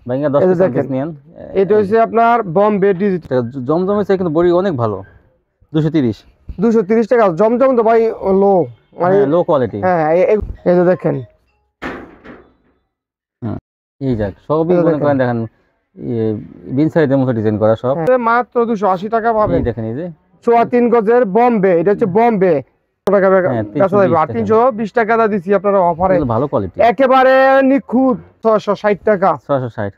ভাইঙ্গা 10 piece piece নিয়েন। এটা হচ্ছে আপনার বোম্বে ডিজিটাল। জমজমের চাই কিন্তু বড়ি অনেক ভালো। 230 টাকা। জমজম তো ভাই লো, মানে লো কোয়ালিটি। হ্যাঁ এই যে দেখেন, এই যাক সবই মনে করেন দেখেন বিন সাইডের মতো ডিজাইন করা সব। মাত্র 280 টাকা পাবেন। এই দেখেন এই যে 3 গজের বোম্বে, এটা হচ্ছে বোম্বে। টাকা বেচা যাবে 320 টাকা দা দিছি আপনারা অফারে। ভালো কোয়ালিটি একেবারে নিখুঁত 660 টাকা। 660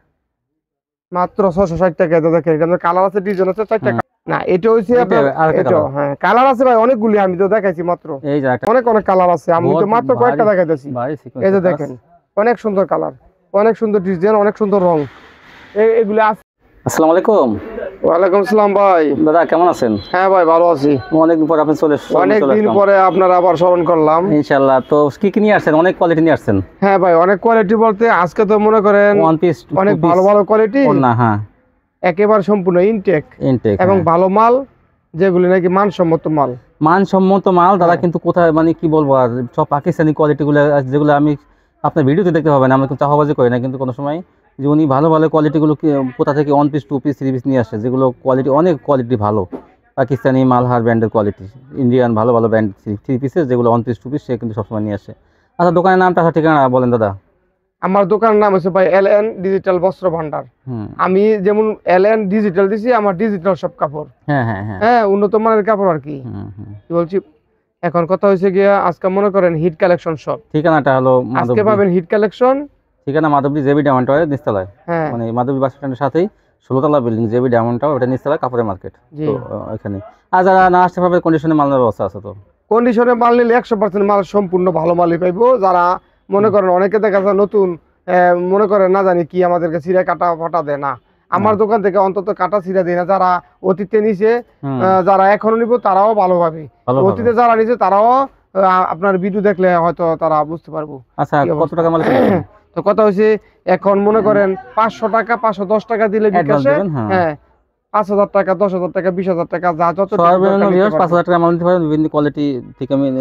মাত্র 660 টাকা। এটা দেখেন, এটা কালার আছে, ডিজাইন আছে 4 টাকা। না এটা হচ্ছে আপনার এটা, হ্যাঁ কালার আছে ভাই অনেকগুলি, আমি তো দেখাইছি মাত্র। এই যে অনেক কালার আছে, আমি তো মাত্র কয়েকটা দেখাইতেছি। এই যে দেখেন, অনেক সুন্দর কালার, অনেক সুন্দর ডিজাইন, অনেক সুন্দর রং, এগুলো আছে। আসসালামু আলাইকুম। ওয়ালাইকুম আসসালাম ভাই। দাদা কেমন আছেন? হ্যাঁ ভাই ভালো আছি। অনেকদিন পরে আপনি চলে এসেছেন। অনেকদিন পরে আপনারা আবার স্মরণ করলাম। ইনশাআল্লাহ। তো কি কি নিয়ে আসছেন? অনেক কোয়ালিটি নিয়ে আসছেন। হ্যাঁ ভাই অনেক কোয়ালিটি বলতে আজকে তো মনে করেন ওয়ান পিস অনেক ভালো ভালো কোয়ালিটি না, হ্যাঁ একেবারে সম্পূর্ণ ইনটেক এবং ভালো মাল, যেগুলি নাকি মানসম্মত মাল। মানসম্মত মাল দাদা, কিন্তু কোথায় মানে কি বলবো, আর সব পাকিস্তানি কোয়ালিটিগুলো যেগুলো আমি আপনার ভিডিওতে দেখতে পাবেন। আমরা কিন্তু চাপাবাজি করি না, কিন্তু কোনো সময় যে উনি ভালো ভালো কোয়ালিটিগুলো কোথা থেকে 1 পিস 2 পিস 3 পিস নিয়ে আসে, যেগুলো কোয়ালিটি অনেক কোয়ালিটি ভালো। পাকিস্তানি মালহার ব্র্যান্ডের কোয়ালিটি, ইন্ডিয়ান ভালো ভালো ব্র্যান্ড 3 পিসের যেগুলো 1 পিস 2 পিস সে কিন্তু সবসময় নিয়ে আসে। আচ্ছা দোকানের নামটা ঠিকানা বলেন দাদা। আমার দোকানের নাম হচ্ছে ভাই এলএন ডিজিটাল বস্ত্র ভান্ডার। আমি যেমন এলএন ডিজিটাল দিছি, আমার ডিজিটাল সব কাপড়। হ্যাঁ হ্যাঁ হ্যাঁ, উন্নত মানের কাপড় আর কি বলছি। এখন কথা হয়েছে গিয়া, আজকে মনে করেন হিট কালেকশন সব। ঠিকানাটা হলো আজকে পাবেন হিট কালেকশন, ঠিকানা মাধবী জেবি ডায়মন্ড টাওয়ারের নিচতলায়। মানে মাধবী বাস স্ট্যান্ডের সাথেই 16তলা বিল্ডিং জেবি ডায়মন্ড টাওয়ার, ওটা নিচতলায় কাপড়ের মার্কেট। তো এখানে আর যারা না আসতে পারবে কন্ডিশনে মাল নেওয়ার ব্যবস্থা আছে। তো কন্ডিশনে মাল নিলে 100% মাল সম্পূর্ণ ভালো মালই পাইবো। যারা মনে করেন অনেকে দেখা যায় নতুন মনে করেন না জানি কি আমাদেরকে চিরা কাটা ফাটা দেয় না, আমার দোকান থেকে অন্তত কাটা চিরা দেয় না। যারা অতীতে নিছে, যারা এখনো নিব তারাও ভালো পাবে। অতীতে যারা নিছে তারাও আপনার ভিডিও দেখলে হয়তো তারা বুঝতে পারবো। আচ্ছা কত টাকা মাল? তো কথা হচ্ছে এখন মনে করেন 500 টাকা 510 টাকা দিলে বিকাশে, হ্যাঁ 5000 টাকা 10,000 টাকা 20,000 টাকা যা যত 5000 টাকা মাল নিতে পারেন। বিভিন্ন কোয়ালিটি থেকে আমি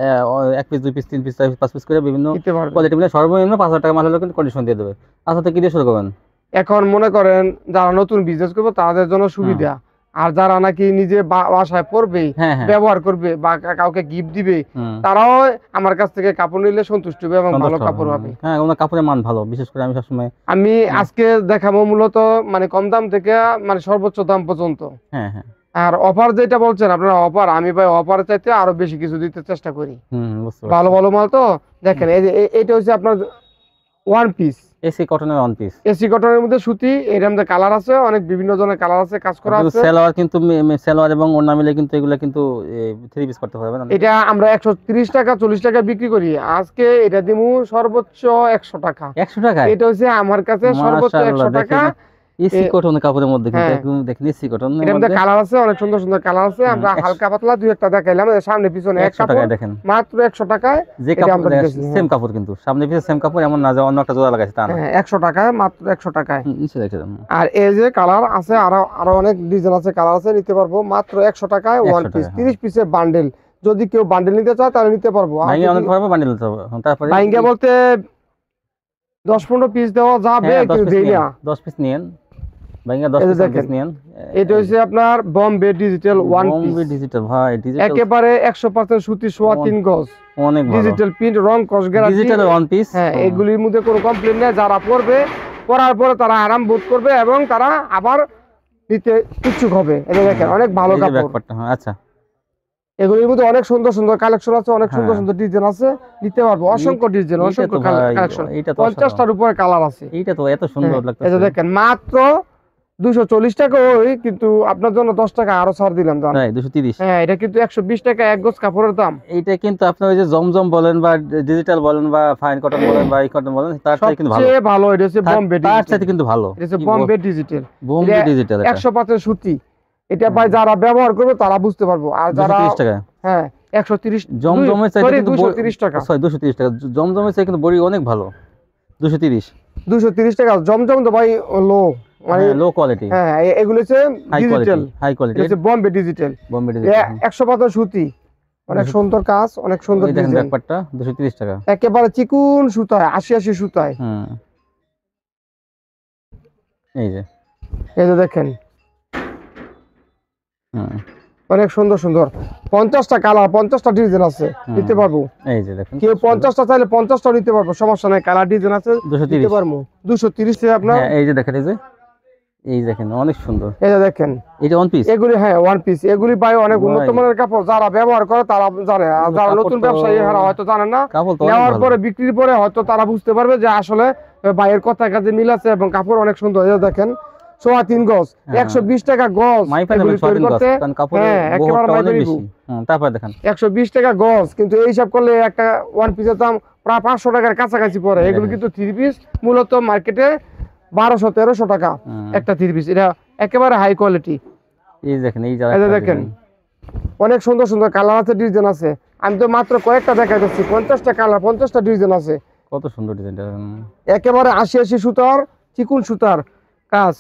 1 piece 2 piece 3 piece 4 piece 5 piece করে বিভিন্ন কোয়ালিটি মিলে সর্বনিম্ন 5000 টাকা মাল হলে কিন্তু কন্ডিশন দিয়ে দেবে। আচ্ছা তো কি দিয়ে শুরু করবেন? এখন মনে করেন যারা নতুন বিজনেস করবে তাদের জন্য সুবিধা, আর যারা নাকি নিজে বাসায় পরবে, ব্যবহার করবে বা কাউকে গিফট দিবে, তারাও আমার কাছ থেকে কাপড় নিলে সন্তুষ্ট হবে এবং ভালো কাপড় পাবে। হ্যাঁ ওনার কাপড়ের মান ভালো। বিশেষ করে আমি আজকে দেখাবো মূলত মানে কম দাম থেকে মানে সর্বোচ্চ দাম পর্যন্ত। হ্যাঁ হ্যাঁ। আর অফার যেটা বলছেন আপনারা অফার, আমি ভাই অফার চাইতে আরো বেশি কিছু দিতে চেষ্টা করি। ভালো ভালো মাল তো দেখেন, এই যে এটা হচ্ছে আপনার ওয়ান পিস এসি কটনের ওয়ান পিস। এসি কটনের মধ্যে সুতি, এর মধ্যে কালার আছে, অনেক বিভিন্ন ধরনের কালার আছে, কাজ করা আছে। সেলোয়ার কিন্তু সেলোয়ার এবং ওড়না মিলে কিন্তু এগুলা কিন্তু 3 পিস করতে পারবেন। এটা আমরা 130 টাকা 40 টাকা বিক্রি করি, আজকে এটা দিমু সর্বোচ্চ 100 টাকা। 100 টাকা? এটা হচ্ছে আমার কাছে সর্বোচ্চ 100 টাকা। এসি কটন কাপড়ের মধ্যে কিন্তু একদম দেখেন এসি কটন এর মধ্যে কালার আছে, অনেক সুন্দর সুন্দর কালার আছে। আমরা হালকা পাতলা দুই একটা দেখাইলাম, সামনে পিছনে এক কাপড় দেখেন মাত্র 100 টাকায়। যে কাপড় সেম কাপড় কিন্তু সামনে পিছনে সেম কাপড়, এমন না যে অন্য একটা জোড়া লাগাইছে তা না। 100 টাকায় মাত্র 100 টাকায় নিচে দেখেন। আর এই যে কালার আছে, আরো অনেক ডিজাইন আছে, কালার আছে, নিতে পারবো মাত্র 100 টাকায় ওয়ান পিস 30 পিসের বান্ডেল। যদি কেউ বান্ডেল নিতে চায় তাহলে নিতে পারবো। ভাইঙ্গা অনেক পারবো বান্ডেল নিতে হবে। তারপরে ভাইঙ্গা বলতে 10-15 পিস দেওয়া যাবে, কিন্তু দেই না। 10 পিস নিয়েন ভাইঙ্গা, 10 পিস নিয়েন। এটা হচ্ছে আপনার Bombay digital one piece. Bombay digital ভাই, ডিজিটাল একেবারে 100% সুতি, 3 গজ, অনেক ভালো ডিজিটাল প্রিন্ট, রং কস গ্যারান্টি, ডিজিটাল ওয়ান পিস। হ্যাঁ এগুলির মধ্যে কোনো কমপ্লেইন নেই। যারা পরবে, পরার পরে তারা আরাম বোধ করবে এবং তারা আবার নিতে ইচ্ছুক হবে। এটা দেখেন অনেক ভালো কাপড়। আচ্ছা এগুলির মধ্যে অনেক সুন্দর সুন্দর কালেকশন আছে, অনেক সুন্দর সুন্দর ডিজাইন আছে, নিতে পারবো। অসংখ্য ডিজাইন, অসংখ্য কালেকশন, 50টার উপরে কালার আছে। এইটা তো এত সুন্দর লাগতেছে। এটা দেখেন মাত্র 240 টাকা ওই, কিন্তু আপনার জন্য 10 টাকা আরো ছাড় দিলাম দাম। 230। হ্যাঁ এটা কিন্তু 120 টাকা এক গজ কাপড়ের দাম। এইটা কিন্তু আপনার ওই যে জমজম বলেন বা ডিজিটাল বলেন বা ফাইন কটন বলেন বা এই কটন বলেন, তার থেকে কিন্তু ভালো। সবচেয়ে ভালো এটা হচ্ছে বোম্বে ডিজিটাল। তার থেকে কিন্তু ভালো এটা হচ্ছে বোম্বে ডিজিটাল। বোম্বে ডিজিটাল 100% সুতি। এটা ভাই যারা ব্যবহার করবে তারা বুঝতে পারবো। আর যারা 230 টাকা, হ্যাঁ 130 জমজমের চাইতে কিন্তু 230 টাকা। সরি 230 টাকা, জমজমের চাইতে কিন্তু বড়ি অনেক ভালো। 230 টাকা। জমজম তো ভাই লো, মানে লো কোয়ালিটি। হ্যাঁ এগুলো হচ্ছে ডিজিটাল, হাই কোয়ালিটি। এটা হচ্ছে বোম্বে ডিজিটাল। 100% সুতি, অনেক সুন্দর কাজ, অনেক সুন্দর ডিজাইন। দেখেন ব্যাকপার্টটা 230 টাকা, একেবারে চিকুন সুতায়, 80 সুতায়। এই যে এই যে দেখেন হুম অনেক সুন্দর সুন্দর 50টা কালার 50টা ডিজাইন আছে, নিতে পারবো। এই যে দেখেন কেউ 50টা চাইলে 50টাও নিতে পারবো, সমস্যা নাই। কালার ডিজাইন আছে, 230 নিতে পারবো। 230 থেকে আপনার হ্যাঁ এই যে দেখেন এই দেখেন অনেক সুন্দর এই যে দেখেন এটা ওয়ান পিস এগুলি, হ্যাঁ ওয়ান পিস। এগুলি ভাই অনেক উন্নত মানের কাপড়, যারা ব্যবহার করে তারা জানে, আর যারা কাপড় নতুন তো- ব্যবসায়ী এরা হয়তো জানে না। কাপড় তো অনেক নেওয়ার ভালো। পরে বিক্রির পরে হয়তো তারা বুঝতে পারবে যে আসলে ভাইয়ের কথা কাজে মিল আছে, এবং কাপড় অনেক সুন্দর। এই যে দেখেন 3.5 গজ, 120 টাকা গজ। মাইপা এগুলি নেবেন তৈরি 3.5 গজ, করতে কারণ কাপড়ের হ্যাঁ একেবারে বহরটা অনেক মাইপা বেশি। তারপর দেখেন 120 টাকা গজ, কিন্তু এই হিসাব করলে একটা ওয়ান পিসের দাম প্রায় 500 টাকার কাছাকাছি পড়ে। এগুলো কিন্তু থ্রি পিস মূলত মার্কেটে 1200-1300 টাকা একটা থ্রি পিস। এটা একেবারে হাই কোয়ালিটি। এই দেখেন এই এই যে দেখেন অনেক সুন্দর সুন্দর কালার আছে, ডিজাইন আছে। আমি তো মাত্র কয়েকটা দেখা যাচ্ছি, 50টা কালার 50টা ডিজাইন আছে। কত সুন্দর ডিজাইনটা। একেবারে 80 সুতার চিকুন সুতার কাজ।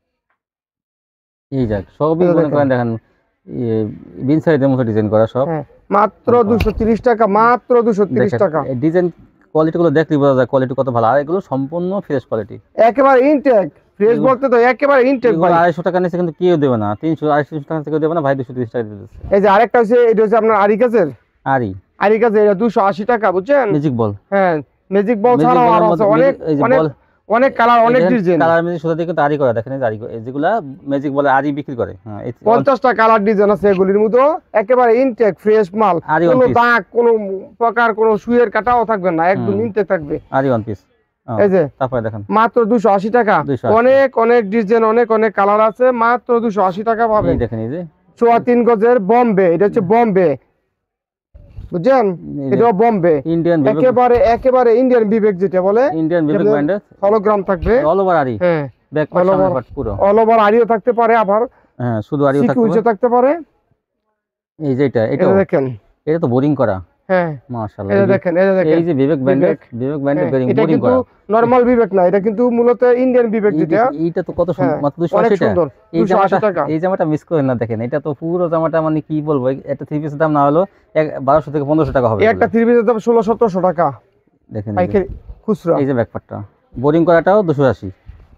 এই যাক সবই এই মনে দেখেন। করেন দেখেন বিন সাইডের মতো ডিজাইন করা সব। হ্যাঁ মাত্র 230 টাকা, মাত্র 230 টাকা। ডিজাইন কোয়ালিটি গুলো দেখলে বোঝা যায় কোয়ালিটি কত ভালো, আর এগুলো সম্পূর্ণ ফ্রেশ কোয়ালিটি। একেবারে ইনটেক ফ্রেশ বলতে তো একেবারে ইনটেক ভাই। 250 টাকা নিচে কিন্তু কেউ দেবে না, 300-250 টাকা থেকে দেবে না ভাই, 230 টাকা দিতেছে। এই যে আরেকটা হচ্ছে, এটা হচ্ছে আপনার আরি কাজের। আরই আরি কাজের এটা 280 টাকা, বুঝছেন? Magic ball. হ্যাঁ ম্যাজিক বল ম্যাজিক ছাড়াও বলের আরো মধ্যে আছে অনেক এই যে অনেক বল, অনেক কালার, অনেক ডিজাইন। কালার ম্যাজিক সুতা দিয়ে কিন্তু আরই করা, দেখেন এই যে আরই যেগুলা ম্যাজিক বলে আরই বিক্রি করে। হ্যাঁ 50টা কালার ডিজাইন আছে এগুলির মধ্যে, একেবারে ইনটেক ফ্রেশ মাল। আরি কোনো one piece। দাগ, কোনো প্রকার, কোনো সুইয়ের কাটাও থাকবে না, একদম ইনটেক থাকবে। আরই ওয়ান পিস। এই যে তারপরে দেখেন মাত্র 280 টাকা। 280 অনেক অনেক ডিজাইন, অনেক অনেক কালার আছে, মাত্র 280 টাকা পাবেন। এই দেখেন এই যে 3.5 গজের বম্বে, এটা হচ্ছে বম্বে, বুঝছেন? এটাও বম্বে, ইন্ডিয়ান বিবেক, একেবারে একেবারে ইন্ডিয়ান বিবেক যেটা বলে, ইন্ডিয়ান বিবেক ব্র্যান্ডের হলোগ্রাম থাকবে। অল ওভার আরই, হ্যাঁ ব্যাক পার্ট all over। সামনে পার্ট পুরো। অল ওভার আরিও থাকতে পারে, আবার হ্যাঁ শুধু আরইও থাকবে। সিকুয়েন্সও থাকতে পারে। এই যে এটা এটা দেখেন, এটা তো বোরিং করা হ্যাঁ মাশাআল্লাহ। এটা দেখেন, এটা দেখেন। এই যে বিবেক ব্র্যান্ডের, বিবেক। বিবেক ব্র্যান্ডের হ্যাঁ, এটা বোরিং কিন্তু করা। নরমাল বিবেক না, এটা কিন্তু মূলত ইন্ডিয়ান বিবেক যেটা। এইটা তো কত সুন্দর, হ্যাঁ, মাত্র অনেক 280 টাকা। সুন্দর, এই 280 জামাটা, টাকা। এই জামাটা মিস করেন না, দেখেন এটা তো পুরো জামাটা মানে কি বলবো, একটা থ্রি পিসের দাম না হলো 1200 থেকে 1500 টাকা হবে। একটা থ্রি পিসের দাম 1600-1700 টাকা দেখেন পাইকারি খুচরা। এই যে ব্যাকপার্টটা বোরিং করাটাও 280।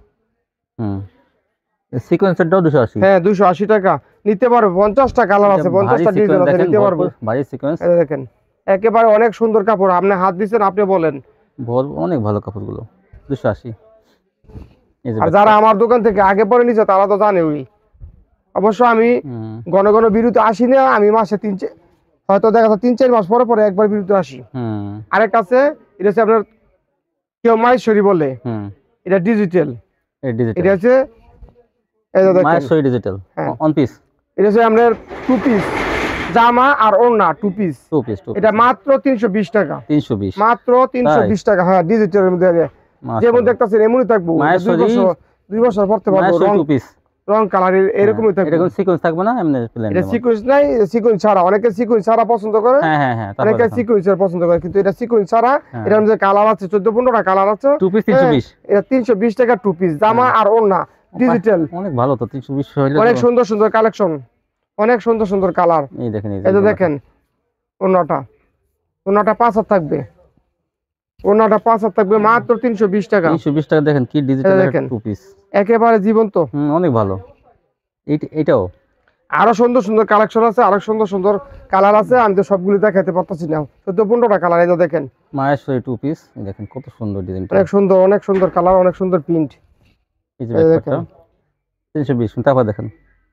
সিকোয়েন্সেরটাও 280। হ্যাঁ 280 টাকা নিতে পারবে। 50টা কালার আছে, 50টা ডিজাইন আছে, নিতে পারবো। ভারী সিকোয়েন্স, এই দেখেন একেবারে অনেক সুন্দর কাপড়। আপনি হাত দিচ্ছেন, আপনি বলেন। অনেক ভালো কাপড়গুলো, 280। এই যে আর যারা আমার দোকান থেকে আগে পরে নিচ্ছে তারা তো জানে। ওই অবশ্য আমি ঘন ঘন বিরতি আসি না, আমি মাসে হয়তো দেখা যায় 3-4 মাস পরে পরে একবার বিরতি আসি। আরেকটা আছে, এটা হচ্ছে আপনার কেউ মাহেশ্বরী বলে, এটা ডিজিটাল। এটা হচ্ছে এই যে দেখেন মাহেশ্বরী ডিজিটাল হ্যাঁ। অন পিস, এটা হচ্ছে আপনার 2 পিস জামা আর ওড়না 2 পিস। 2 পিস, এটা মাত্র 320 টাকা, 320 মাত্র 320 টাকা। হ্যাঁ ডিজিটালের মধ্যে যেমন দেখতেছেন এমনই থাকবো। 2 বছর পড়তে পারবো, রং 2 পিস, রং কালার এরকমই থাকবে। এরকম সিকোয়েন্স থাকবে না, এমনি প্লেন। এটা সিকোয়েন্স নাই, সিকোয়েন্স ছাড়া। অনেকে সিকোয়েন্স ছাড়া পছন্দ করে, হ্যাঁ অনেকে সিকোয়েন্সের পছন্দ করে, কিন্তু এটা সিকোয়েন্স ছাড়া। এটার মধ্যে কালার আছে 14-15টা কালার আছে। 2 পিস 320। এটা 320 টাকা 2 পিস জামা আর ওড়না ডিজিটাল। অনেক ভালো তো, 320 হইলে অনেক সুন্দর সুন্দর কালেকশন, অনেক সুন্দর সুন্দর কালার। এই দেখেন এই এই যে দেখেন ওড়নাটা 5 হাত থাকবে, ওড়নাটা 5 হাত থাকবে, মাত্র 320 টাকা। 320 টাকা। দেখেন কি ডিজিটাল দেখেন 2 পিস, একেবারে জীবন্ত, অনেক ভালো। এটাও আরো সুন্দর সুন্দর কালেকশন আছে, আরো সুন্দর সুন্দর কালার আছে। আমি তো সবগুলো দেখাতে পারতেছি না, 14-15টা কালার। এই যে দেখেন মাহেশ্বরী 2 পিস, দেখেন কত সুন্দর ডিজাইনটা, অনেক সুন্দর, অনেক সুন্দর কালার, অনেক সুন্দর প্রিন্ট। এই যে ব্যাকপার্টটা 320। তারপর দেখেন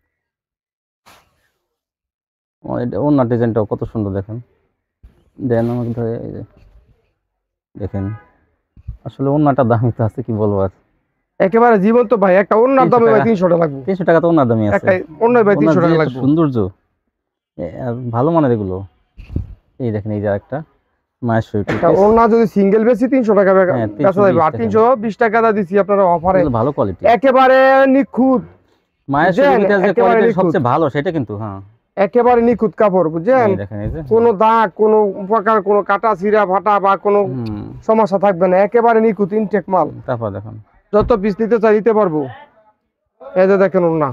ওনার ডিজাইনটাও কত সুন্দর, দেখেন দেন আমাকে ধরে। এই যে দেখেন আসলে ওনাটা দামি তো আছে, কি বলবো আর। একেবারে জীবন্ত ভাই, একটা ওড়নার দামে ভাই 300 টাকা লাগবে। 300 টাকা তো ওনার দামি আছে, একটা ওড়নায় ভাই 300 টাকা লাগবে। সৌন্দর্য আর ভালো মানের এগুলো। এই দেখেন এই যে একটা মাহেশ্বরী 2 একটা পিস, ওড়না যদি সিঙ্গেল বেশি 300 টাকা বেচা হ্যাঁ, যাবে। আর 320 টাকা দা দিছি আপনারা অফারে, ভালো কোয়ালিটি। একেবারে নিখুঁত। মাহেশ্বরী যে একেবারে কোয়ালিটি নিখুঁত। সবচেয়ে ভালো সেটা কিন্তু। হ্যাঁ একেবারে নিখুঁত কাপড়, বুঝছেন? এই দেখেন এই যে কোনো দাগ, কোনো প্রকার, কোনো কাটা ছিঁড়া ফাটা বা কোনো সমস্যা থাকবে না, একেবারে নিখুঁত ইনটেক মাল। তারপর দেখেন যত পিস নিতে চাই দিতে পারবো। এই যে দেখেন ওড়না,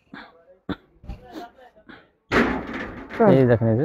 এই দেখেন এই যে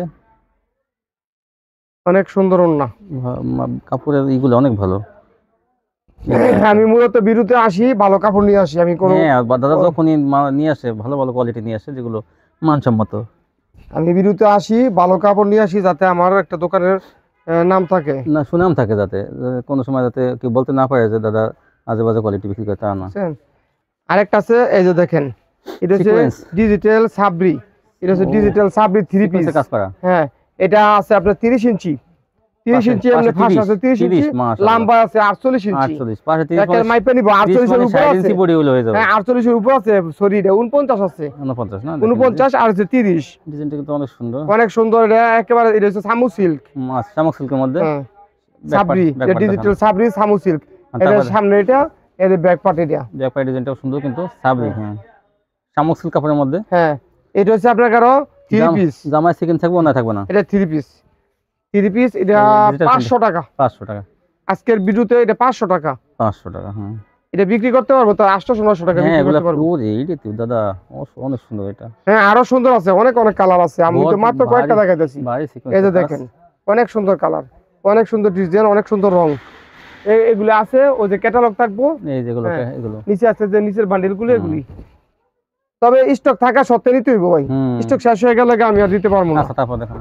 অনেক সুন্দর ওড়না। কাপড়ের ইগুলো অনেক ভালো। আমি মূলত বিরুতে আসি ভালো কাপড় নিয়ে আসি আমি কোনো হ্যাঁ দাদা যখনই নিয়ে আসে ভালো ভালো কোয়ালিটি নিয়ে আসে যেগুলো মানসম্মত। আমি বিরুতে আসি ভালো কাপড় নিয়ে আসি যাতে আমার একটা দোকানের নাম থাকে। না সুনাম থাকে যাতে কোনো সময় যাতে কেউ বলতে না পারে যে দাদা আজে বাজে কোয়ালিটি বিক্রি করে, তা না। বুঝছেন? আরেকটা আছে এই যে দেখেন, এটা হচ্ছে Sequence। ডিজিটাল সাবরি, এটা হচ্ছে ও। ডিজিটাল সাবরি 3 পিস। Sequence এ কাজ করা। হ্যাঁ, এটা আছে আপনার 30 ইঞ্চি, 30 পাশে- ইঞ্চি পাশে এমনি ফাঁস 30, আছে 30 ইঞ্চি, 30, মাশাআল্লাহ। লম্বা আছে 48 ইঞ্চি। 48 পাশে 30 একের মাইপে নিব 48 এর উপর 60 আছে। ইঞ্চি বডি হয়ে যাবে। হ্যাঁ 48 এর উপর আছে, সরি এটা 49 আছে, 49 না 49 আর হচ্ছে 30। ডিজাইনটা কিন্তু অনেক সুন্দর। অনেক সুন্দর, এটা একেবারে এটা হচ্ছে সামু সিল্ক। শামুক সিল্কের মধ্যে হ্যাঁ Back part- সাবরি, back এটা part ডিজিটাল দেখান। সাবরি সামু সিল্ক। আর এটা তারপরে- সামনে এটা, এই যে ব্যাক পার্ট এটা। ব্যাক পার্ট ডিজাইনটাও সুন্দর কিন্তু সাবরি। হ্যাঁ শামুক সিল্ক কাপড়ের মধ্যে। হ্যাঁ এটা হচ্ছে আপনার কারো 3 পিস। জামায় সেকেন্ড থাকবে না থাকবে না। এটা 3 পিস, 3 পিস এটা digital 500 টাকা। 500 টাকা। আজকের ভিডিওতে এটা 500 টাকা। 500 টাকা। হ্যাঁ এটা বিক্রি করতে পারবো তো 800-900 টাকা হ্যাঁ বিক্রি এগুলো করতে পারবো। ওরে এইটা তো দাদা অনেক সুন্দর এটা। হ্যাঁ আরো সুন্দর আছে, অনেক অনেক কালার আছে, আমি তো বহুত মাত্র কয়েকটা ভারী- দেখাইতেছি। ভারী sequence এই যে কাজ। দেখেন অনেক সুন্দর কালার, অনেক সুন্দর ডিজাইন, অনেক সুন্দর রং, এগুলো আছে। ওই যে ক্যাটালগ থাকবো এই যেগুলো হ্যাঁ। এগুলো। নিচে আছে যে নিচের বান্ডিল গুলো এগুলি, তবে স্টক থাকা সত্ত্বে নিতে হইব ভাই, হুম। স্টক শেষ হয়ে গেলে আমি আর দিতে পারবো না। আচ্ছা তারপর দেখান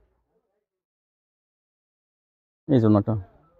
এই জন্যটা।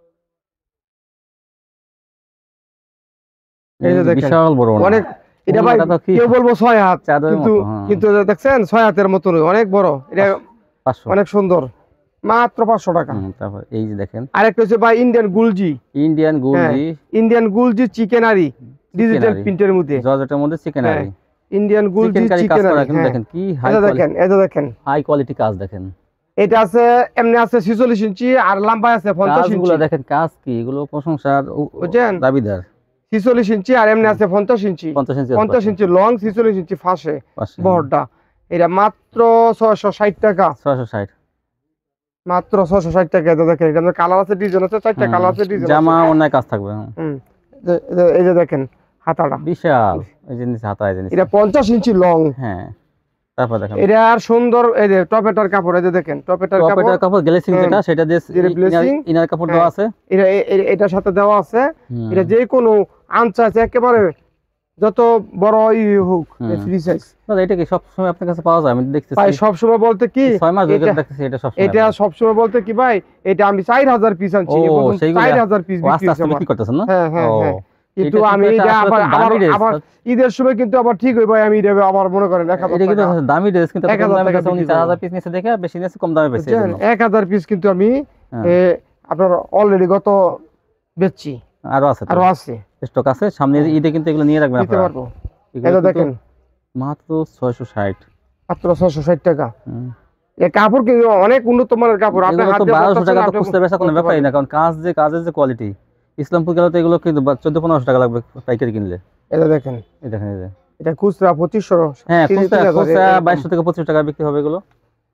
এই যে দেখেন, বিশাল বড় ওড়না। অনেক, এটা ভাই ওড়নাটা তো কি কেউ বলবো 6 হাত, চাদরের কিন্তু মতো, হ্যাঁ। কিন্তু দেখছেন 6 হাতের মতো অনেক বড়, এটা 500। অনেক সুন্দর, মাত্র 500 টাকা। তারপর এই যে দেখেন আরেকটা হচ্ছে ভাই ইন্ডিয়ান গুলজি, ইন্ডিয়ান গুলজি ইন্ডিয়ান গুলজি চিকেনারি ডিজিটাল চিকেনারি। প্রিন্টের মধ্যে। জর্জেটের মধ্যে চিকেনারি। ইন্ডিয়ান গুলজি চিকেন কারি কাজ করা চিকেনারি, কিন্তু দেখেন কি হাই এটা দেখেন, এটা দেখেন, হাই কোয়ালিটি কাজ দেখেন। এটা আছে এমনি আছে 46 ইঞ্চি আর লম্বা আছে 50 কাজগুলো ইঞ্চি। দেখেন কাজ কি এগুলো প্রশংসার বুঝছেন? দাবিদার। 46 ইঞ্চি আর এমনি আছে 50 ইঞ্চি, 50 ইঞ্চি 50 ইঞ্চি লং, 46 ইঞ্চি ফাঁসে পাশে বড়টা। এটা মাত্র 660 টাকা, 660। মাত্র 660 টাকা। এটা দেখেন, এটা কালার আছে, ডিজাইন আছে, 4টা কালার আছে, ডিজাইন আছে। জামা অন্যায় কাজ থাকবে। এই যে দেখেন হাতাটা, বিশাল এই জিনিস হাতা এই জিনিস। এটা 50 ইঞ্চি লং। হ্যাঁ তারপর দেখেন এটা আর সুন্দর, এই যে টপেটার কাপড়, এই যে দেখেন টপেটার কাপড়, টপেটার কাপড় গ্লেসিং যেটা সেটা দিয়ে যেটা glazing, ইনার কাপড় দেওয়া আছে। এটা এটার সাথে দেওয়া আছে। হুম। এটা যে কোনো আনসা আছে একেবারে, যত বড় হোক ফ্রি সাইজ দাদা এটা কি সব সময় আপনার কাছে পাওয়া যায়? আমি দেখতেছি ভাই সবসময় বলতে কি 6 মাস ধরে এটা- দেখতেছি এটা সব এটা সবসময় বলতে কি ভাই, এটা আমি 4000 পিস আনছি, ও, এ পর্যন্ত সেইগুলা? 4000 পিস আস্তে বিক্রি আস্তে হয়েছে বিক্রি করতেছেন না? হ্যাঁ হ্যাঁ ও, হ্যাঁ। কিন্তু এটা আমি কিন্তু এটা আসলে আবার তো দামি dress। আবার ঈদের সময় কিন্তু আবার ঠিক হই ভাই, আমি এটা আবার মনে করেন 1000 এটা কিন্তু টাকা, দামি ড্রেস কিন্তু 1000 কম দামে টাকা কাছে উনি বিক্রি 4000 পিস নিচে দেখে বেশি নিচে কম দামে পেয়েছে বুঝছেন? 1000 পিস কিন্তু আমি হ্যাঁ। আপনার অলরেডি গত বেচছি, আরো আছে আরো আছে, স্টক আছে সামনে ঈদে কিন্তু এগুলো নিয়ে রাখবেন দিতে আপনারা। পারবো। এগুলো এটা কিন্তু দেখেন মাত্র 660। মাত্র 660 টাকা। হুম। এই কাপড় কিন্তু অনেক উন্নত মানের কাপড়, আপনি এগুলো হাত তো দিয়ে 1200 পরতেছেন, টাকা তো আপনি খুচরা বেচা কোনো বলতে ব্যাপারই পারবেন। না, কারণ কাজের যে কোয়ালিটি ইসলামপুর গেলে তো এগুলো কিন্তু 1400-1500 টাকা লাগবে পাইকারি কিনলে। এটা দেখেন, এই দেখেন এই যে এটা খুচরা 2500, হ্যাঁ 3000 খুচরা এরকম। 2200 থেকে 2500 টাকা বিক্রি হবে এগুলো।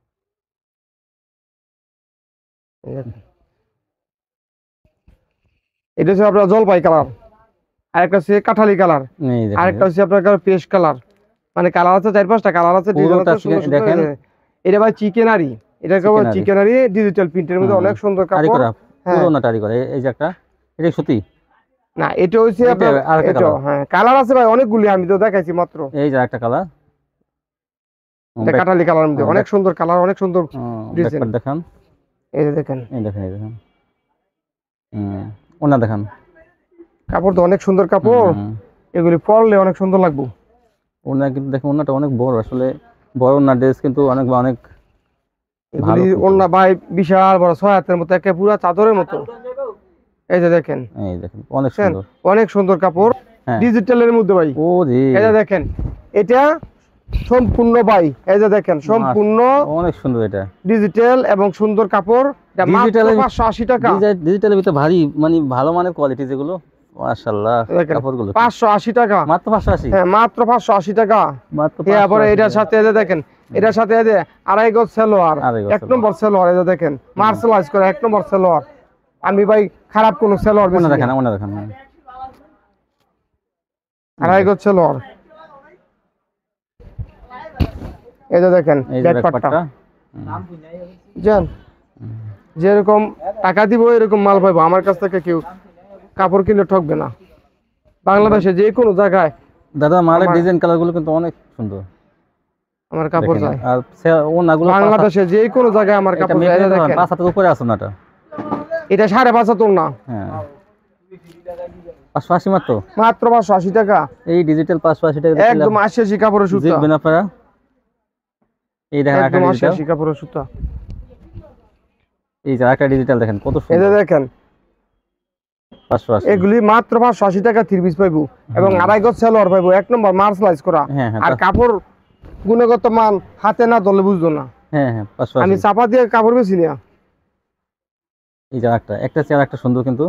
এটা হচ্ছে আপনার জলপাই কালার, আরেকটা হচ্ছে কাঠালি কালার, এই দেখেন আরেকটা হচ্ছে আপনার পেস্ট কালার, মানে কালার আছে 4-5টা কালার আছে, ডিজাইন পুরোটা আছে সুন্দর সুন্দর। দেখেন। এটা ভাই চিকেনারি, এটা কেবল চিকেনারি। চিকেনারি ডিজিটাল প্রিন্টের মধ্যে হুম। অনেক সুন্দর টারি কাপড়। করা হ্যাঁ। পুরো না টারি করা এই যে একটা এটা সুতি। না এটা হচ্ছে এটা আপনার আরেকটা এটা, কালার। হ্যাঁ কালার আছে ভাই অনেকগুলি, আমি তো দেখাইছি মাত্র। এই যে একটা কালার এটা কাঠালি কালার মধ্যে হ্যাঁ, অনেক সুন্দর কালার, অনেক সুন্দর ডিজাইন। ব্যাকপার্ট দেখান। এই যে দেখেন এই দেখেন ওনা দেখান। কাপড় তো অনেক সুন্দর কাপড়, এগুলি পরলে অনেক সুন্দর লাগবে। ওনা কিন্তু দেখেন ওনাটা অনেক বড়, আসলে বড় না ড্রেস কিন্তু অনেক অনেক এগুলি কিন্তু। অন্য ভাই বিশাল বড় 6 হাতের মতো, একে পুরো চাদরের মতো। এই যে দেখেন এই দেখেন অনেক সুন্দর। অনেক সুন্দর কাপড়, হ্যাঁ। ডিজিটালের মধ্যে ভাই। ও রে এই যে দেখেন এটা সম্পূর্ণ ভাই, এই যে দেখেন সম্পূর্ণ অনেক সুন্দর এটা ডিজিটাল এবং সুন্দর কাপড়, এটা মাত্র ডিজিটালের- 580 টাকা। ডিজিটালের ভিতরে ভারী মানে ভালো মানের কোয়ালিটি যেগুলো মাশাআল্লাহ দেখেন, কাপড়গুলো 580 টাকা, মাত্র 580। হ্যাঁ মাত্র 580 টাকা। মাত্র তারপরে 580 এটার সাথে এই যে দেখেন, এটার সাথে এই যে 2.5 গজ সেলোয়ার, আড়াই গজ 1 নম্বর সেলোয়ার, এই যে দেখেন মার্শালাইজ করে 1 নম্বর সেলোয়ার। আমি ভাই খারাপ কোন সেলোয়ার বেশি ওনা না। দেখেন ওনা দেখেন 2.5 গজ সেলোয়ার। এই যে দেখেন এই যে ব্যাকপার্টটা, ব্যাকপার্টটা জান যেরকম টাকা দিব এরকম মাল পাইবো আমার কাছ থেকে কেউ কাপড় কিনলে ঠকবে না। বাংলাদেশে যে কোনো জায়গায় দাদা মালের আমার- ডিজাইন কালারগুলো কিন্তু অনেক সুন্দর। আমার কাপড় দেখেন, যায়। আর ওনাগুলো বাংলাদেশে যে কোনো জায়গায় আমার কাপড় যায়। এই যে দেখেন 5 হাতের উপরে আছে ওনাটা। এটা 5.5 না, হ্যাঁ 580 মাত্র। মাত্র 580 টাকা। এই ডিজিটাল 580 টাকা একদম 80 কাপড়ের সুতা, দেখবেন আপনারা। এই দেখেন একটা একদম ডিজিটাল, 80 কাপড়ের সুতা। এই যে একটা ডিজিটাল দেখেন কত এই যে সুন্দর। দেখেন 580। এগুলি মাত্র 580 টাকা 3 পিস পাইবো এবং 2.5 গজ সেলোয়ার পাইবো, এক নম্বর মার্শালাইজ করা। হ্যাঁ হ্যাঁ আর কাপড় গুণগত মান হাতে না ধরলে বুঝতো না। হ্যাঁ হ্যাঁ আমি 580। চাপা দিয়ে কাপড় বেশি না। এই যে একটা চেয়ার একটা সুন্দর কিন্তু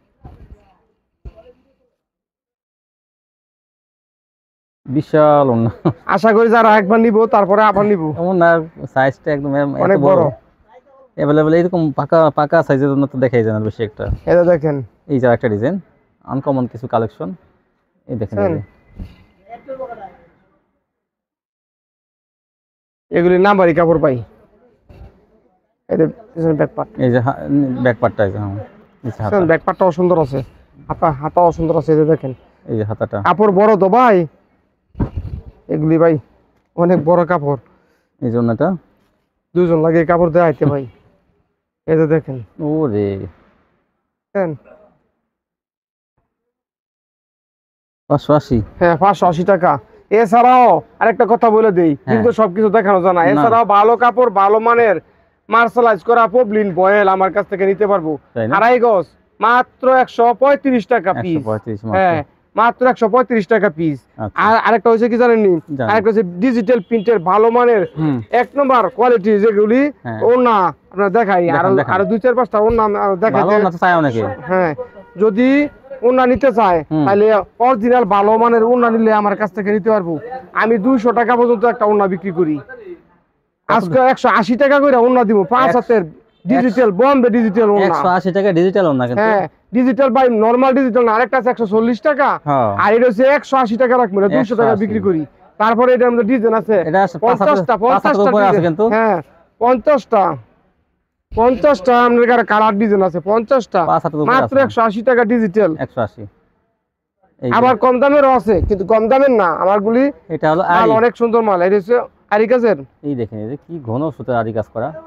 বিশাল ওন্না। আশা করি যারা একবার নিব তারপরে আবার নিব। ওনার সাইজটা একদম অনেক এত বড়। বড় अवेलेबल। এরকম পাকা পাকা সাইজের জন্য তো দেখাই যায় না বেশি একটা। এটা দেখেন এই যে একটা ডিজাইন আনকমন কিছু কালেকশন। এই দেখেন এই যে। এগুলি নাম্বারি কাপড় পাই। এটা ব্যাক পার্ট, এই যে ব্যাক পার্টটা এই যে হ্যাঁ, এই যে হাতা। ব্যাক পার্টটাও সুন্দর আছে, হাতাও সুন্দর আছে। এই যে দেখেন এই যে হাতাটা। কাপড় বড় তো ভাই, এগুলি ভাই অনেক বড় কাপড়। এই জন্যটা দুজন লাগে এই কাপড় দেয় আইতে ভাই। এই যে দেখেন ওরে দেখেন। 580। হ্যাঁ 580 টাকা। এছাড়াও আরেকটা কথা বলে দেই, কিন্তু সবকিছু দেখানো যায় না। এছাড়াও ভালো কাপড় ভালো মানের মার্শালাইজ করা পবলিন বয়েল আমার কাছ থেকে নিতে পারবো। তাই না? 2.5 গজ মাত্র 135 টাকা পিস। 135 হ্যাঁ মাত্র 135 টাকা পিস। আচ্ছা। আর আরেকটা হচ্ছে কি জানেন নি, জানি। আরেকটা হচ্ছে ডিজিটাল প্রিন্টের ভালো মানের হুম এক নম্বর কোয়ালিটি যেগুলি হ্যাঁ। ওনা আপনার দেখাই। আর দেখান। আর 2-4-5টা ওনা দেখাই। ভালো না তো চাই অনেকে। হ্যাঁ যদি ওনা নিতে চায় তাহলে অরিজিনাল ভালো মানের ওনা নিলে আমার কাছ থেকে নিতে পারবো। আমি 200 টাকা পর্যন্ত একটা ওনা বিক্রি করি। আজকে 180 টাকা করে ওনা দিব, 5 হাতের ডিজিটাল বম্বে ডিজিটাল ওনা। 180 টাকা ডিজিটাল ওন্না কিন্তু। হ্যাঁ ডিজিটাল বাই নরমাল ডিজিটাল না, আরেকটা আছে 140 টাকা হ্যাঁ আর এটা হচ্ছে 180 টাকা রাখবো, 200 টাকা 180 বিক্রি করি। তারপরে এটার মধ্যে ডিজাইন আছে এটা 50টা উপরে আছে কিন্তু। হ্যাঁ 50টা আপনার কালার ডিজাইন আছে 50টা 5 হাতের উপরে মাত্র আছে। 180 টাকা ডিজিটাল। 180। এই যে, আবার কম দামেরও আছে, কিন্তু কম দামের না আমারগুলি এটা হলো মাল আরি। অনেক সুন্দর মাল। এটা হচ্ছে আরিকাজের। এই দেখেন এই যে কি ঘন সুতার আরি কাজ করা,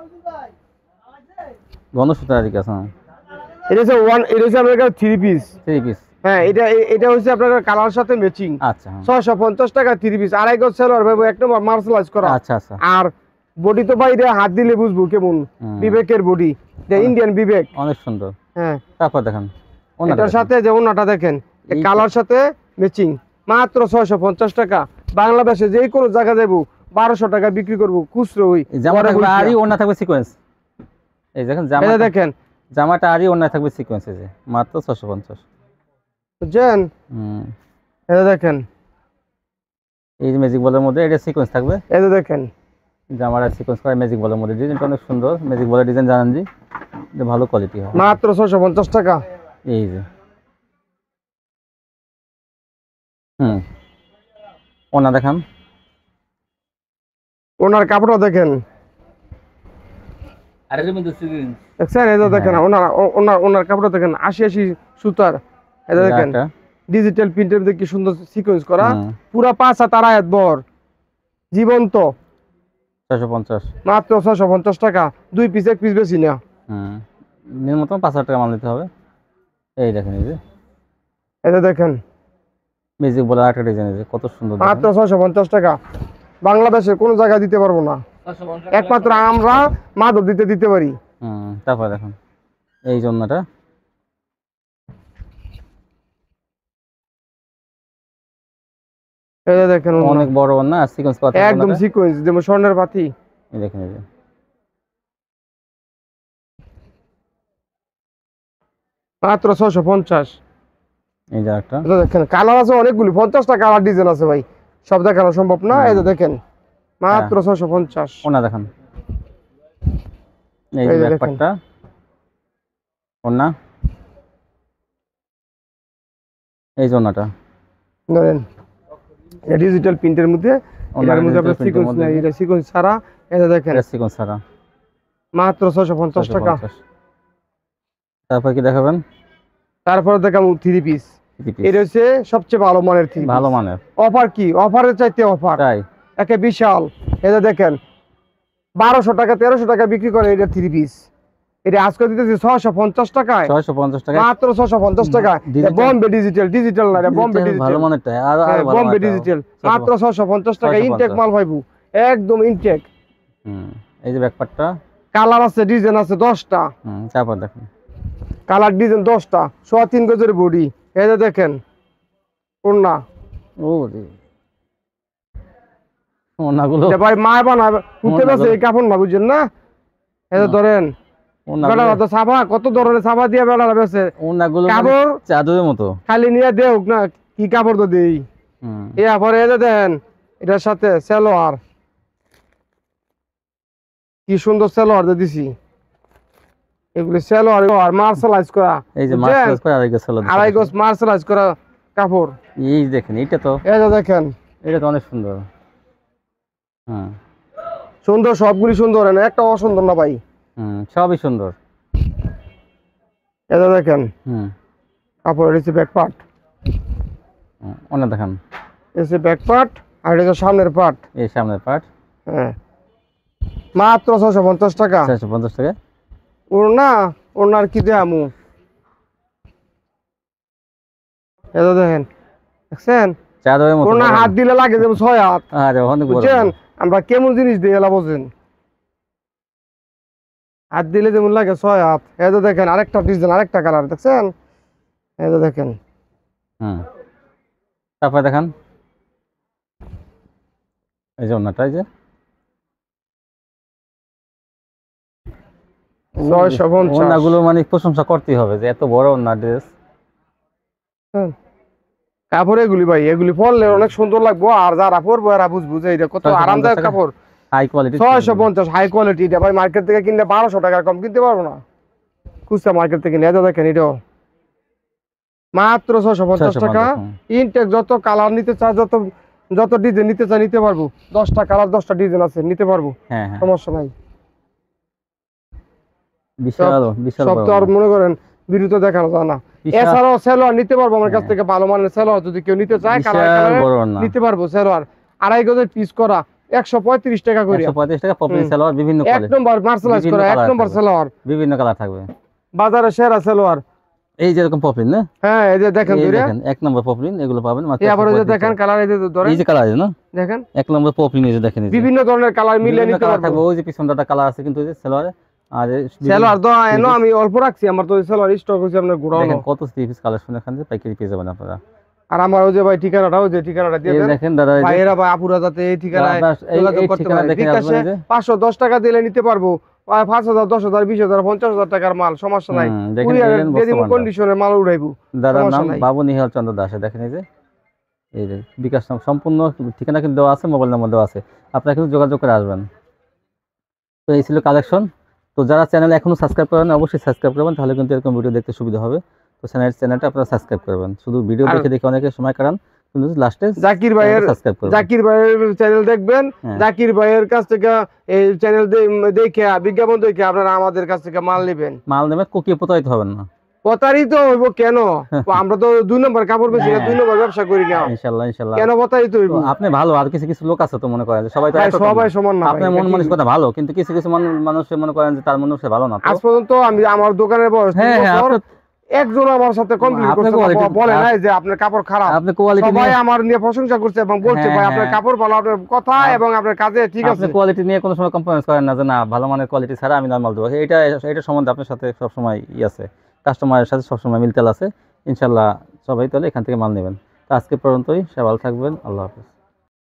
ঘন সুতার আরি কাজ। হ্যাঁ এটা হচ্ছে আপনার 3 পিস। 3 পিস। হ্যাঁ এটা হচ্ছে আপনার কালার সাথে ম্যাচিং। আচ্ছা হ্যাঁ। 650 টাকা 3 পিস, 2.5 গজ সেলোয়ার ভাই, এক নম্বর মার্শালাইজ করা। আচ্ছা আচ্ছা। আর বডি তো বাইরে হাত দিলে বুঝবো কেমন বিবেকের বডি, ইন্ডিয়ান বিবেক। অনেক সুন্দর। হ্যাঁ তারপর দেখেন এটার সাথে যে ওনাটা দেখেন এই কালার সাথে ম্যাচিং, মাত্র 650 টাকা। বাংলাদেশে যে কোনো জায়গা যাবো 1200 টাকা বিক্রি করবো খুচরো। ওই জামা থাকবে আরি, ওন্না থাকবে সিকোয়েন্স। এই দেখেন এটা দেখেন জামাটা আরি, ওন্না থাকবে সিকোয়েন্স। এই যে মাত্র 650। বুঝছেন। এটা দেখেন এই যে ম্যাজিক বলের মধ্যে এটা সিকোয়েন্স থাকবে। এটা দেখেন জামাটা সিকোয়েন্স করা ম্যাজিক বলের মধ্যে, ডিজাইনটা অনেক সুন্দর। ম্যাজিক বলের ডিজাইন জানেন জি, এটা ভালো কোয়ালিটি হয়। মাত্র 650 টাকা। এই যে ওনা দেখান। ওনার কাপড়টা দেখেন, দেখছেন। এটা দেখেন ওনার কাপড়টা দেখেন 80 সুতার। এটা দেখেন ডিজিটাল প্রিন্টের কি সুন্দর সিকোয়েন্স করা, পুরা 5 হাত আড়াই বর জীবন্ত। 650। মাত্র 650 টাকা। 2 পিস 1 পিস বেশি না। নিম্নতম 5000 টাকা মাল নিতে হবে। এই দেখেন এই যে এটা দেখেন ম্যাজিক বলে আরেকটা ডিজাইন, এই যে কত সুন্দর। মাত্র 650 টাকা। বাংলাদেশে কোনো জায়গায় দিতে পারবো না, একমাত্র আমরা মাদক দিতে পারি। তারপর দেখেন এই জন্যটা এটা দেখেন অনেক বড় না, আর সিকোয়েন্স করা থাকবে একদম ওনাটা। সিকোয়েন্স যেমন স্বর্ণের পাতি। এই দেখেন এই যে মাত্র 650। এই যে একটা এটা দেখেন কালার আছে অনেকগুলি, 50টা কালার ডিজাইন আছে ভাই, সব দেখানো সম্ভব না। এই যে দেখেন মাত্র 650। ওনা দেখান। এই যে এই যে ব্যাক দেখেন। পার্টটা ওনা, এই জন্যটা ধরেন ডিজিটাল প্রিন্টের মধ্যে, এটার মধ্যে আপনার digital print এর সিকোয়েন্স মধ্যে নাই, এটা সিকোয়েন্স ছাড়া। এটা দেখেন এটা সিকোয়েন্স ছাড়া মাত্র 650 টাকা। 650। তারপর কি দেখাবেন? তারপরে দেখাম 3 পিস। এটা হচ্ছে সবচেয়ে ভালো মানের 3 পিস। ভালো মানের অফার কি, অফারের চাইতে অফার তাই একে বিশাল। এটা দেখেন 1200 টাকা 1300 টাকা বিক্রি করে এটা 3 পিস। এটা আজকে দিতেছি 650 টাকায়, 650 টাকা মাত্র 650 টাকা। Digital? বম্বে ডিজিটাল, ডিজিটাল না, এটা বম্বে ভালো ডিজিটাল, মানেরটা আর আর ভালো বম্বে মানেরটা ডিজিটাল, মাত্র 650 টাকা। 650 ইনটেক মাল পাইবো, একদম ইনটেক। এই যে ব্যাকপার্টটা কালার আছে, ডিজাইন আছে 10টা, তারপর দেখেন কালার ডিজাইন 10টা, 3.5 গজের বডি। এই যে দেখেন ওন্না, ও রে ওনাগুলো এটা ভাই মা বানাবে উঠতে গেছে এই কাপড় না, বুঝছেন না? এই যে ধরেন বেড়া তো সাবা, কত ধরনের সাবা দিয়ে বেড়া বেছে ওনাগুলো কাপড় চাদরের মতো খালি নিয়ে দেউক না, কি কাপড় তো দেই। এরপরে এই যে দেন এটার সাথে সালোয়ার, কি সুন্দর সালোয়ার দিয়ে দিছি। এগুলি সালোয়ার আর মার্শালাইজ করা, এই যে মার্শালাইজ করে আড়াই গজ সালোয়ার আড়াই গজ মার্শালাইজ করা কাপড়। এই দেখেন এটা তো, এই যে দেখেন এটা তো অনেক সুন্দর। সুন্দর, সবগুলি সুন্দর, না একটা অসুন্দর না ভাই, সবই সুন্দর। এই যে দেখেন কাপড়, এসে ব্যাক পার্ট, অনেক দেখেন এসে ব্যাক পার্ট, আর এটা সামনের পার্ট, এই সামনের পার্ট। হ্যাঁ মাত্র 650 টাকা। 650 টাকা ওড়না, ওড়নার কি দেয়ামু, এই যে দেখেন দেখছেন চাদরের মতো। ওড়না হাত দিলে লাগে যেমন 6 হাত, আরে অনেক বড়। বুঝছেন আমরা কেমন জিনিস দিয়ে এলা বোঝেন, হাত দিলে যেমন লাগে 6 হাত। এই যে দেখেন আরেকটা ডিজাইন, আরেকটা কালার দেখছেন, এই যে দেখেন। তারপরে দেখেন এই যে ওনাটা, এই যে 650। ওনাগুলো মানে প্রশংসা করতেই হবে যে এত বড় ওনা ড্রেস। কাপড় এগুলি ভাই, এগুলি পরলে অনেক সুন্দর লাগবো, আর যারা পরবো এরা বুঝবো যে এটা কত 650 আরামদায়ক টাকা। কাপড়। High quality 650 high quality. এটা ভাই মার্কেট থেকে কিনলে 1200 টাকার কম কিনতে পারবো না, খুচরা মার্কেট থেকে কিনলে। এটা দেখেন এটাও মাত্র 650 টাকা। ইনটেক, যত কালার নিতে চায়, যত যত ডিজাইন নিতে চায় নিতে পারবো। 10টা কালার 10টা ডিজাইন আছে, নিতে পারবো, সমস্যা নাই। বিশাল বিশাল সব তো আর মনে করেন ভিডিওতে দেখানো যায় না। এছাড়াও সালোয়ার নিতে পারবো আমার কাছ থেকে, ভালো মানের সালোয়ার যদি কেউ নিতে চায় নিতে পারবো। সালোয়ার আড়াই গজের পিস করা 135 টাকা করে। 135 টাকা পপলি সালোয়ার, বিভিন্ন এক নম্বর মার্শালাইজ করা, এক নম্বর সালোয়ার, বিভিন্ন কালার থাকবে, বাজারে সেরা সালোয়ার। এই যে এরকম পপলিন না, হ্যাঁ এই যে দেখেন দেখেন এক নম্বর পপলিন, এগুলো পাবেন মাত্র। এই আবার এই যে দেখেন কালার, এই যে ধরেন এই যে কালার আছে না, দেখেন এক নম্বর পপলিন, এই যে দেখেন বিভিন্ন ধরনের কালার মিলে নিতে কালার থাকবে। পারবো। ওই যে পিছনটা কালার আছে কিন্তু, এই যে সালোয়ারে। আর সালোয়ার তো এনো আমি অল্প রাখছি, আমার তো সালোয়ার স্টক হইছে আপনার গোডাউনে। দেখেন কত থ্রি পিস কালেকশন এখান থেকে পাইকারি পেয়ে যাবেন আপনারা। আর আমার ওই যে ভাই ঠিকানাটা, ওই যে ঠিকানাটা দিয়ে দেন দেখেন দাদা, ভাইয়েরা ভাই আপুরা যাতে এই ঠিকানায় যোগাযোগ করতে পারে। বিকাশে 510 টাকা দিলে নিতে পারবো, 5000 10000 20000 50000 টাকার মাল, সমস্যা নাই। কুরিয়ারে দিয়ে দিব, কন্ডিশনে মাল উড়াইবো। দাদার নাম বাবু নিহাল চন্দ্র দাস। দেখেন এই যে বিকাশ সম্পূর্ণ ঠিকানা কিন্তু দেওয়া আছে, মোবাইল নাম্বার দেওয়া আছে, আপনারা কিন্তু যোগাযোগ করে আসবেন। তো এই ছিল কালেকশন। তো যারা চ্যানেল এখনো সাবস্ক্রাইব করেন অবশ্যই সাবস্ক্রাইব করবেন, তাহলে কিন্তু এরকম ভিডিও দেখতে সুবিধা হবে। তো চ্যানেলটা আপনারা সাবস্ক্রাইব করবেন। শুধু ভিডিও দেখে অনেকে সময় কাটান, কিন্তু লাস্টে জাকির ভাইয়ের চ্যানেল দেখবেন। জাকির ভাইয়ের কাছ থেকে এই চ্যানেল দেখে বিজ্ঞাপন দেখে আপনারা আমাদের কাছ থেকে মাল নেবেন। কোকিয়ে প্রতারিত হবেন না। প্রতারিত হইব কেন? আমরা তো 2 নম্বর কাপড় বেশি না, 2 নম্বর ব্যবসা করি না। ইনশাআল্লাহ ইনশাআল্লাহ। কেন প্রতারিত হইব? আপনি ভালো, আর কিছু কিছু লোক আছে তো মনে করেন সবাই তো সবাই সমান না। আপনার মন মানসিকতা ভালো, কিন্তু কিছু কিছু মানুষ মনে করেন যে তার মন মানসিকতা ভালো না। আজ পর্যন্ত আমি আমার দোকানের বয়স একজন আমার সাথে কমপ্লেইন করছে, বলে নাই যে আপনার কাপড় খারাপ। আপনি কোয়ালিটি সবাই আমার নিয়ে প্রশংসা করছে এবং বলছে ভাই আপনার কাপড় ভালো, আপনার কথা এবং আপনার কাজে ঠিক আছে। আপনি কোয়ালিটি নিয়ে কোনো সময় কম্প্রোমাইজ করেন না যে না ভালো মানের কোয়ালিটি ছাড়া আমি নরমাল দেবো। এটা সম্বন্ধে আপনার সাথে সব সময় আছে, কাস্টমারের সাথে সব সময় মিলতেল আছে। ইনশাআল্লাহ সবাই তাহলে এখান থেকে মাল নেবেন। তো আজকে পর্যন্তই, সবাই ভালো থাকবেন। আল্লাহ হাফেজ।